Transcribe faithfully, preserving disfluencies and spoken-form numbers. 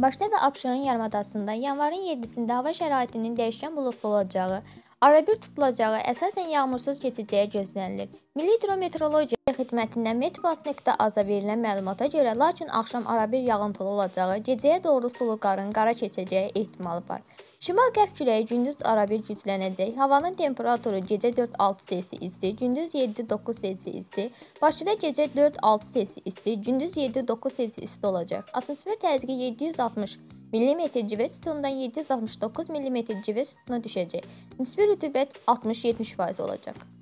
Bakıda və Abşeron yarımadasında yanvarın yeddisində hava şəraitinin dəyişkən buludlu olacağı, arabir tutulacağı, əsasən yağmursuz keçəcəyi gözlənilir. Milli Hidrometeorologiya Xidmətindən metbat nöqtə az-a verilən məlumata görə, lakin axşam arabir yağıntılı olacağı, gecəyə doğru sulu qarın qara keçəcəyi ehtimalı var. Şimal-qərb küləyi gündüz arabir güclənəcək. Havanın temperaturu gecə dörd altı selsi isti, gündüz yeddi doqquz selsi isti. Bakıda gecə dörd altı selsi isti, gündüz yeddi doqquz selsi isti olacaq. Atmosfer təzyiqi yeddi yüz altmış millimetr civə sütunundan yeddi yüz altmış doqquz millimetr civə sütuna düşəcək. Nisbi rütubət altmış yetmiş faiz olacaq.